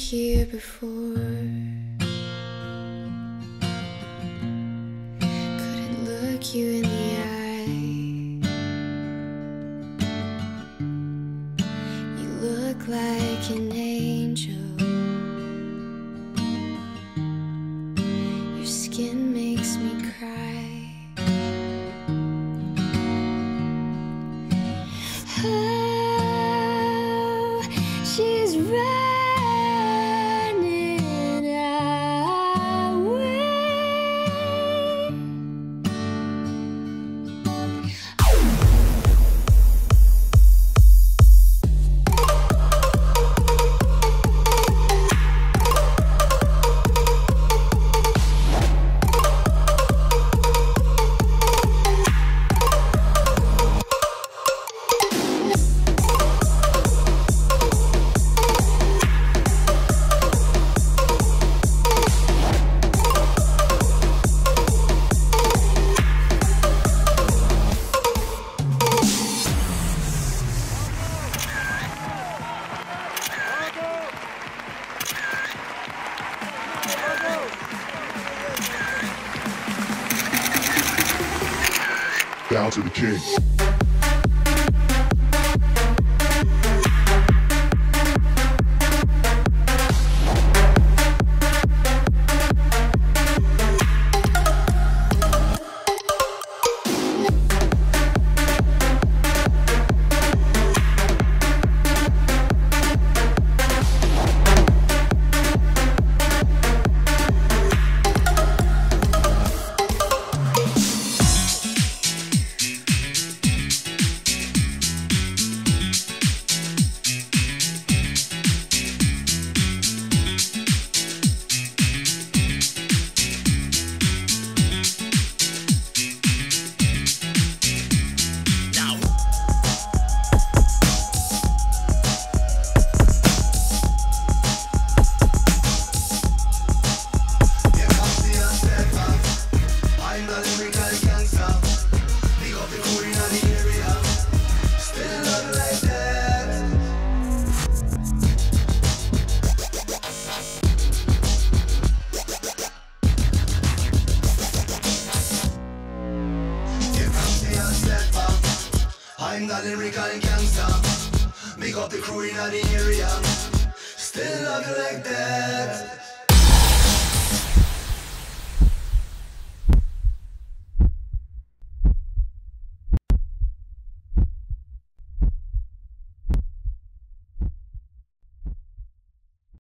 here before. Couldn't look you in the eye. You look like an angel. Your skin makes me cry. Oh, she's running away. Down to the king. I'm the lyrical gangster. Big up the crew in the area. Still love you like that.